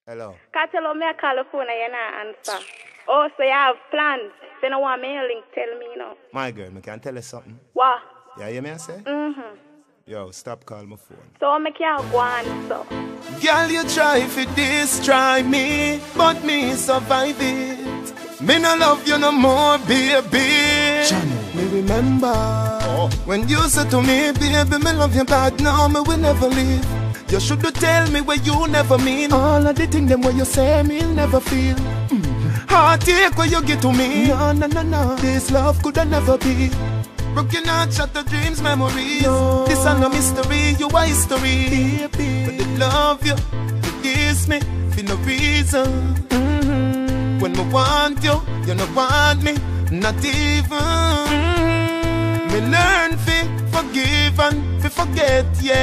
Hello. Can't tell me I call the phone and you not answer. Oh, so you have plans. If you don't want me a link, tell me, you know. My girl, I can tell you something. What? Yeah, you may I say? Mm-hmm. Yo, stop calling my phone. So I make you go on, so. Girl, you try for this, try me, but me survive it. Me no love you no more, baby. Channel. Me remember when you said to me, baby, me love you bad, now me will never leave. You should tell me what you never mean. All of the things them what you say me'll never feel. Heartache what you get to me. No, no, no, no. This love could never be. Broken heart, shatter dreams, memories. No. This ain't no mystery, you are history. Baby. But I love you, you kiss me for no reason. When I want you, you don't want me, not even. Me learn fi forgive and fi forget,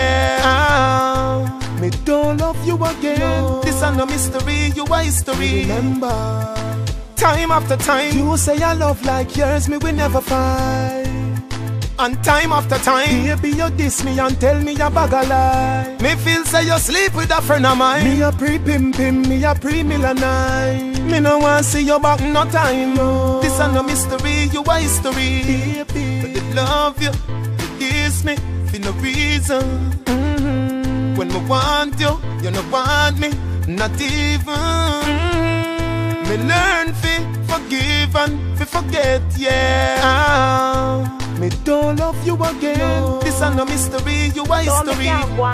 yeah. Me don't love you again. No. This ain't no mystery, you are history. Remember, time after time, you say your love like yours, me will never find. And time after time, baby, you diss me and tell me a bag of lie. Me feel say you sleep with a friend of mine. Me a pre-pimpin', me a pre-millennial. Me no want see you back no time. No. This ain't no mystery, you are history. Baby. But I love you, you kiss me for no reason. When I want you, you don't want me, not even. Me learn fi forgive and fi forget, yeah. Me don't love you again. No. This ain't no mystery, you are history.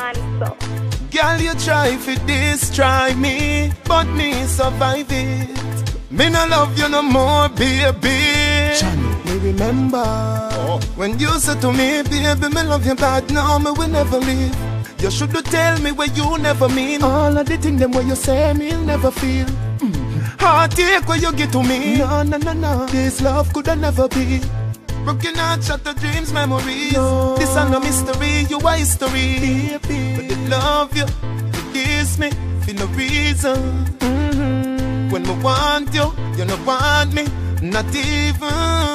Girl, you try for this, try me, but me survive it. Me no love you no more, baby. Channel. Me remember when you said to me, baby, me love you bad, now me will never leave. You should tell me what you never mean. All of the things them what you say me'll never feel. Heartache what you get to me. No, no, no, no. This love could never be. Broken heart, shatter dreams, memories. No. This ain't no mystery, you are history. Baby. But I love you, you kiss me for no reason. When I want you, you don't want me, not even.